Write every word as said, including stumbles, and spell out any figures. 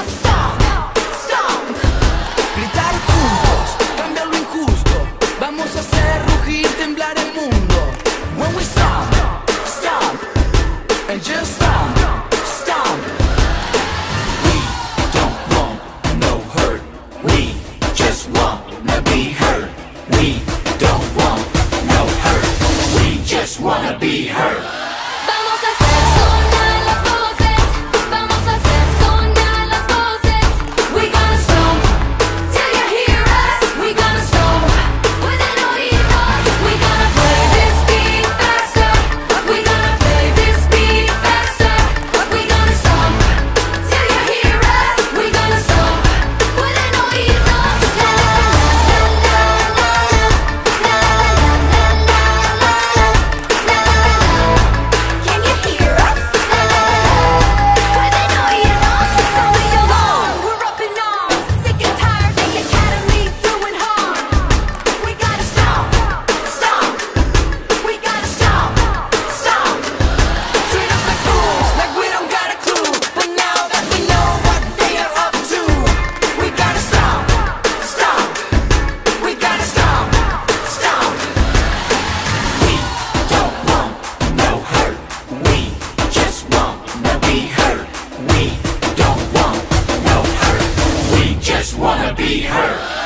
stomp, stomp. Gritar juntos, cambiar lo injusto. Vamos a hacer rugir, temblar el mundo. When we stomp, stomp, and just stomp, stomp. We don't want no hurt. We just wanna be heard. We don't want no hurt. We just wanna be heard. Vamos a hacer sonar las voces, vamos a hacer sonar las voces. We gonna stomp till you hear us. We gonna stomp pueden oírnos. We gonna play this beat faster. We gonna play this beat faster. We gonna stomp till you hear us. We gonna stomp pueden oírnos. La la la la la la la la la la la la. Can you hear us? Pueden oírnos. So we go on, we're up in arms, sick and tired the academy doing harm. We gotta stomp, stomp. We gotta stomp, stomp. Treat us like fools, like we don't got a clue. But now that we know what they are up to, we gotta stomp, stomp. We gotta stomp, stomp. We don't want no hurt. We just wanna be heard. We don't want no hurt. We just wanna be heard.